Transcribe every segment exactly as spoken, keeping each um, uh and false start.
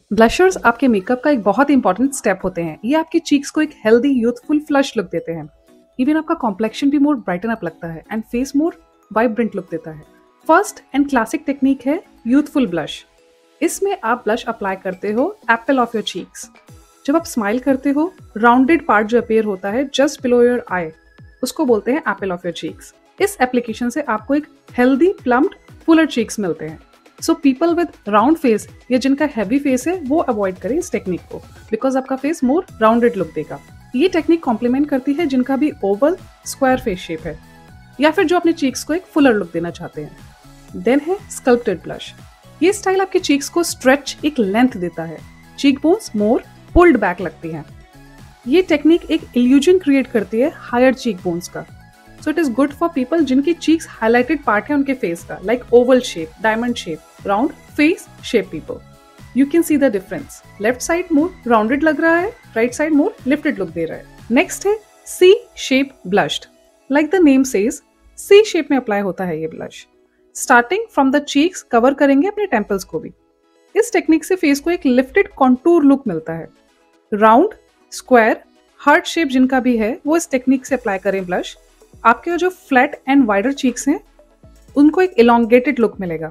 Blusher's आपके makeup का एक बहुत इंपॉर्टेंट स्टेप होते हैं। ये आपके चीक्स को एक हेल्दी यूथफुल फ्लश लुक देते हैं। इवन आपका कॉम्प्लेक्शन भी मोर ब्राइटन अप लगता है and face more vibrant look देता है। फर्स्ट एंड क्लासिक टेक्निक है यूथफुल ब्लश। इसमें आप ब्लश अप्लाई करते हो एप्पल ऑफ योर चीक्स। जब आप स्माइल करते हो, राउंडेड पार्ट जो अपीयर होता है जस्ट बिलो योर आई, उसको बोलते हैं एप्पल ऑफ योर चीक्स। इस एप्लीकेशन से आपको एक हेल्दी प्लम्ड फुलर चीक्स मिलते हैं। So people with round face या जिनका हैवी फेस है वो अवॉइड करें इस टेक्निक को, बिकॉज आपका फेस मोर राउंडेड लुक देगा। ये टेक्निक कॉम्प्लीमेंट करती है जिनका भी ओवल स्क्वायर फेस शेप है या फिर जो अपने चीक्स को एक फुलर लुक देना चाहते हैं। देन है स्कल्प्टेड ब्लश। ये स्टाइल आपके चीक्स को स्ट्रेच, एक लेंथ देता है। Cheek bones more pulled back लगती हैं। ये टेक्निक एक इल्यूजन क्रिएट करती है हायर चीक बोन्स का। So it is good for people जिनकी चीक्स हाईलाइटेड पार्ट है उनके फेस का, like oval shape, diamond shape, round face shape people. You can see the difference. Left side more rounded लग रहा है, right side more lifted look दे रहा है। नेक्स्ट है C shape blushed. Like the name says, C shape में apply होता है ये ब्लश। Starting from the cheeks cover करेंगे अपने टेम्पल्स को भी। इस टेक्निक से फेस को एक लिफ्टेड कॉन्टूर लुक मिलता है। राउंड, स्क्वायर, हार्ट शेप जिनका भी है वो इस टेक्निक से अप्लाई करें ब्लश। आपके जो फ्लैट एंड वाइडर चीक्स हैं उनको एक इलोंगेटेड लुक मिलेगा।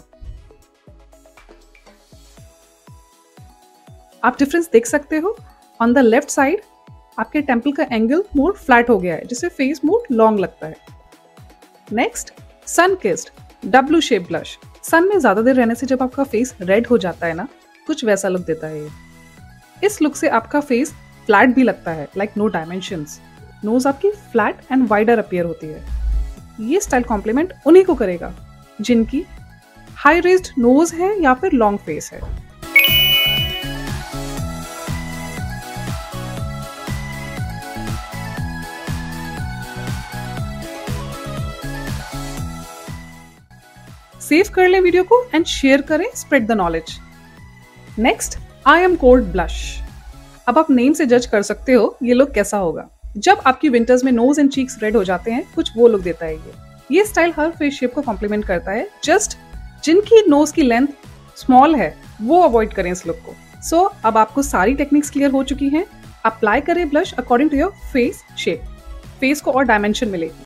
आप डिफरेंस देख सकते हो। ऑन द लेफ्ट साइड आपके टेम्पल का एंगल मोर फ्लैट हो गया है, जिससे फेस मोर लॉन्ग लगता है। Next, sun kissed W shape blush. Sun में ज्यादा देर रहने से जब आपका फेस रेड हो जाता है ना, कुछ वैसा लुक देता है ये। इस लुक से आपका फेस फ्लैट भी लगता है, लाइक नो डायमेंशंस। नोज आपकी फ्लैट एंड वाइडर अपीयर होती है। ये स्टाइल कॉम्प्लीमेंट उन्हीं को करेगा जिनकी हाई रेज्ड नोज है या फिर लॉन्ग फेस है। सेव कर लें वीडियो को एंड शेयर करें, spread the knowledge. Next, I am cold blush. अब आप नेम से जज कर सकते हो ये लुक कैसा होगा। जब आपकी विंटर्स में नोज एंड चीक्स रेड हो जाते हैं, कुछ वो लुक देता है ये। ये स्टाइल हर फेस शेप को कॉम्प्लीमेंट करता है। जस्ट जिनकी नोज की लेंथ स्मॉल है वो अवॉइड करें इस लुक को। सो so, अब आपको सारी टेक्निक्स क्लियर हो चुकी हैं। अप्लाई करें blush according to your face shape. Face को और डायमेंशन मिलेगी।